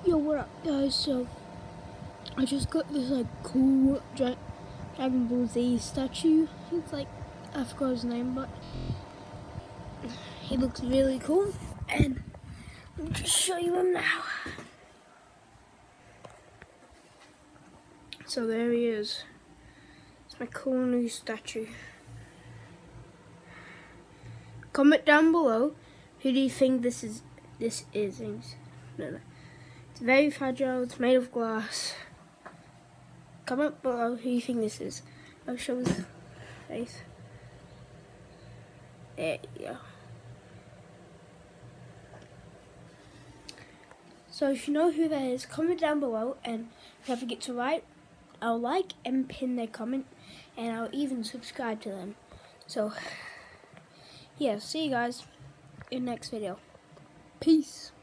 Yo, what up, guys? So I just got this like cool Dragon Ball Z statue. It's like, I forgot his name, but he looks really cool, and I'll just show you him now. So there he is. It's my cool new statue. Comment down below, who do you think this is? No. It's very fragile, it's made of glass. Comment below who you think this is. I'll show his face. There you go. So if you know who that is, comment down below, and don't forget to write. I'll like and pin their comment, and I'll even subscribe to them. So yeah, see you guys in the next video. Peace.